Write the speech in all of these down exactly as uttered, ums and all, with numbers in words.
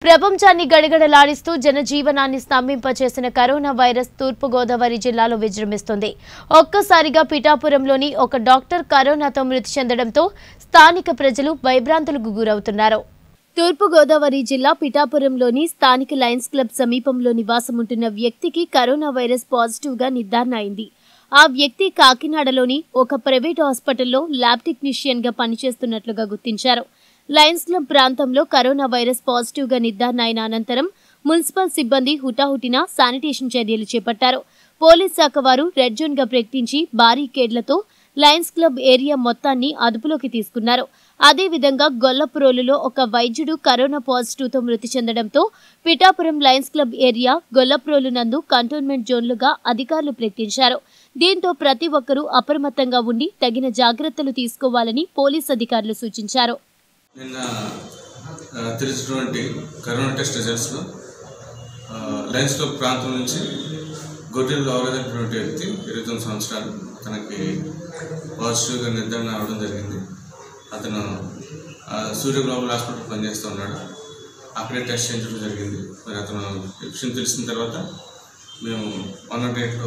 ప్రపంచాన్ని గడగడలాడిస్తూ జనజీవనాన్ని స్తంభింపచేసిన corona virus తూర్పు గోదావరి జిల్లాలో విజృంభిస్తుంది. ఒక్కసారిగా పిఠాపురంలోని ఒక డాక్టర్ కరోనాతో మృతి చెందడంతో స్థానిక ప్రజలు భయభ్రాంతులకు గురవుతున్నారు. తూర్పు గోదావరి జిల్లా పిఠాపురంలోని స్థానిక లయన్స్ క్లబ్ సమీపంలో నివాసముంటున్న వ్యక్తికి కరోనా వైరస్ పాజిటివ్ గా నిర్ధారణ అయింది. ఆ వ్యక్తి కాకినాడలోని ఒక ప్రైవేట్ హాస్పిటల్లో ల్యాబ్ టెక్నీషియన్ గా పనిచేస్తున్నట్లుగా గుర్తించారు. లయన్స్ క్లబ్ ప్రాంతంలో కరోనా వైరస్ పాజిటివ్ గా నిర్ధారణ అయిన అనంతరం మున్సిపల్ సిబ్బంది హుటాహుటిన శానిటేషన్ చర్యలు చేపట్టారు. పోలీస్ శాఖ వారు రెడ్ జోన్ గా ప్రకటించి బారికేడ్లతో లయన్స్ క్లబ్ ఏరియా మొత్తాన్ని అదుపులోకి తీసుకున్నారు. అదేవిధంగా గొల్లప్రోలులో ఒక వైద్యుడు కరోనా పాజిటివ్ తో మృతి చెందడంతో Pithapuram lions club area Gollaprolu నందు కంటోన్మెంట్ జోన్లుగా అధికారులు ప్రకటించారు. దీంతో ప్రతి ఒక్కరూ అప్రమత్తంగా ఉండి తగిన జాగ్రత్తలు తీసుకోవాలని పోలీస్ అధికారులు సూచించారు. నిన్న తెలిసినటువంటి కరోనా టెస్ట్ రిజల్ట్స్లో లయన్స్ క్లబ్ ప్రాంతం నుంచి గొర్రెలు అవరైనటువంటి వ్యక్తి ఇరవై తొమ్మిది సంవత్సరాలు తనకి పాజిటివ్గా నిర్ధారణ అవడం జరిగింది. అతను సూర్య గ్లోబల్ హాస్పిటల్ పనిచేస్తూ ఉన్నాడు. అక్కడే టెస్ట్ చేయించడం జరిగింది. మరి అతను విషయం తెలిసిన తర్వాత మేము వన్ నాట్ ఎయిట్లో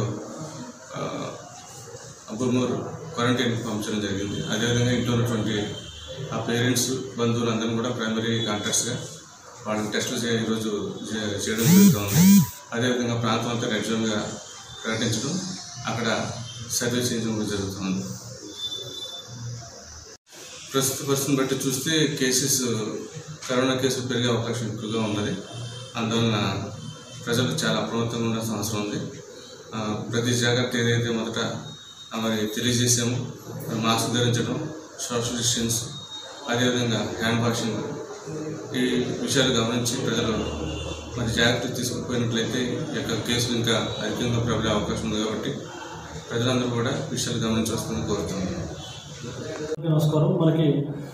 బొమ్మూరు క్వారంటైన్కి పంపించడం జరిగింది. అదేవిధంగా ఇంట్లో ఉన్నటువంటి ఆ పేరెంట్స్ బంధువులు అందరం కూడా ప్రైమరీ కాంటాక్ట్స్గా వాళ్ళకి టెస్టులు చే ఈరోజు చేయడం జరుగుతుంది. అదేవిధంగా ప్రాంతం అంతా రెడ్ జోన్గా ప్రకటించడం, అక్కడ సర్వీస్ చేయడం కూడా జరుగుతుంది. ప్రస్తుత పరిస్థితిని బట్టి చూస్తే కేసెస్ కరోనా కేసులు పెరిగే అవకాశం ఎక్కువగా ఉన్నది. అందువలన ప్రజలు చాలా అప్రమత్తంగా ఉండాల్సిన అవసరం ఉంది. ప్రతి జాగ్రత్త ఏదైతే మొదట మరి తెలియజేసామో మాస్క్ ధరించడం, సోషల్ డిస్టెన్స్, అదేవిధంగా హ్యాండ్ వాషింగ్, ఈ విషయాలు గమనించి ప్రజలు మరి జాగ్రత్తలు తీసుకుపోయినట్లయితే ఈ యొక్క కేసులు ఇంకా అధికంగా ప్రబలే అవకాశం ఉంది. కాబట్టి ప్రజలందరూ కూడా విషయాలు గమనించి వస్తుందని కోరుతున్నాను. నమస్కారం. మనకి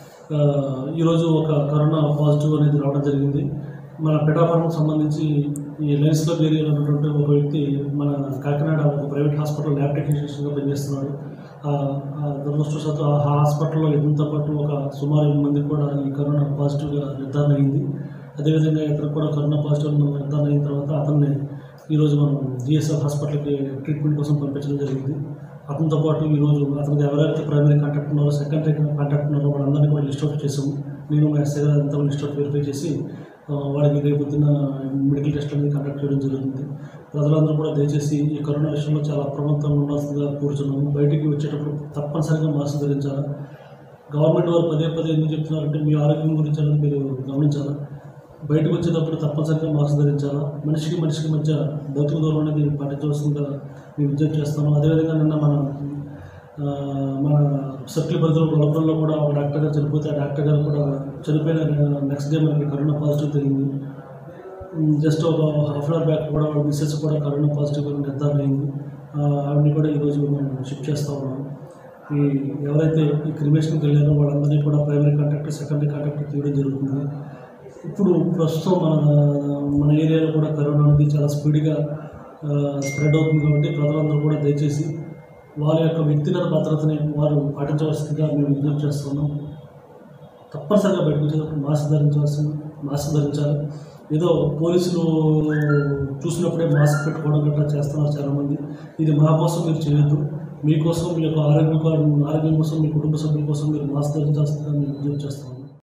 ఈరోజు ఒక కరోనా పాజిటివ్ అనేది రావడం జరిగింది. మన పిఠాపురం సంబంధించి ఈ లయన్స్ క్లబ్ ఏరియాలో ఉన్నటువంటి ఒక వ్యక్తి మన కాకినాడ ఒక ప్రైవేట్ హాస్పిటల్ ల్యాబ్ టెక్నీషియన్గా పనిచేస్తున్నాడు. దురదృష్టవశాత్తు ఆ హాస్పిటల్లో ఎంతో పాటు ఒక సుమారు ఎనిమిది మందికి కూడా ఈ కరోనా పాజిటివ్గా నిర్ధారణ అయింది. అదేవిధంగా ఇతనికి కూడా కరోనా పాజిటివ్ నిర్ధారణ అయిన తర్వాత అతన్ని ఈరోజు మనం జిఎస్ఎల్ హాస్పిటల్కి ట్రీట్మెంట్ కోసం పంపించడం జరిగింది. అతనితో పాటు ఈరోజు అతనికి ఎవరైతే ప్రైమరీ కాంటాక్ట్ ఉన్నారో, సెకండరీ కాంటాక్ట్ ఉన్నారో వాళ్ళందరినీ కూడా లిస్ట్ అవుట్ చేసాము. నేను మా ఎస్ఐ గారు అంతా లిస్ట్ అవుట్ వెరిఫై చేసి వాడికి రేపు పొద్దున్న మెడికల్ టెస్ట్ అనేది కండక్ట్ చేయడం జరుగుతుంది. ప్రజలందరూ కూడా దయచేసి ఈ కరోనా విషయంలో చాలా అప్రమత్తంగా ఉండాల్సిందిగా కోరుతున్నాము. బయటికి వచ్చేటప్పుడు తప్పనిసరిగా మాస్క్ ధరించాలా. గవర్నమెంట్ వారు పదే పదే ఎందుకు చెప్తున్నారంటే మీ ఆరోగ్యం గురించి అనేది మీరు గమనించాలా. బయటకు వచ్చేటప్పుడు తప్పనిసరిగా మాస్క్ ధరించాలా. మనిషికి మనిషికి మధ్య భౌతిక దూరం అనేది పాటించవలసిందిగా మేము విజ్ఞప్తి చేస్తాము. అదేవిధంగా నిన్న మన మన సర్కిల్ పరిధిలో గొల్లపురంలో కూడా ఒక డాక్టర్ గారు చనిపోతే ఆ డాక్టర్ గారు కూడా చనిపోయిన నెక్స్ట్ డే మనకి కరోనా పాజిటివ్ తెలిగింది. జస్ట్ ఒక హాఫ్ అన్ అవర్ బ్యాక్ కూడా వాళ్ళ మిస్సెస్ కూడా కరోనా పాజిటివ్ నిర్ధారణ అయింది. ఆవిడని కూడా ఈరోజు మనం షిఫ్ట్ చేస్తూ ఉన్నాం. ఈ ఎవరైతే ఈ క్రిమేషన్కి వెళ్ళారో వాళ్ళందరినీ కూడా ప్రైమరీ కాంటాక్ట్, సెకండరీ కాంటాక్ట్ తీయడం జరుగుతుంది. ఇప్పుడు ప్రస్తుతం మన మన ఏరియాలో కూడా కరోనా అనేది చాలా స్పీడ్గా స్ప్రెడ్ అవుతుంది. కాబట్టి ప్రజలందరూ కూడా దయచేసి వారి యొక్క వ్యక్తిగత భద్రతని వారు పాటించవలసిందిగా మేము విజ్ఞప్తి చేస్తున్నాం. తప్పనిసరిగా బయటకు వచ్చేటప్పుడు మాస్క్ ధరించవలసింది మాస్క్ ధరించాలి. ఏదో పోలీసులు చూసినప్పుడే మాస్క్ పెట్టుకోవడం గట్రా చేస్తున్నారు చాలామంది. ఇది మా కోసం మీరు చేయొద్దు. మీకోసం, మీ యొక్క ఆరోగ్యం ఆరోగ్యం కోసం, మీ కుటుంబ సభ్యుల కోసం మీరు మాస్క్ ధరించాల్సిందిగా మేము విజ్ఞప్తి చేస్తున్నాం.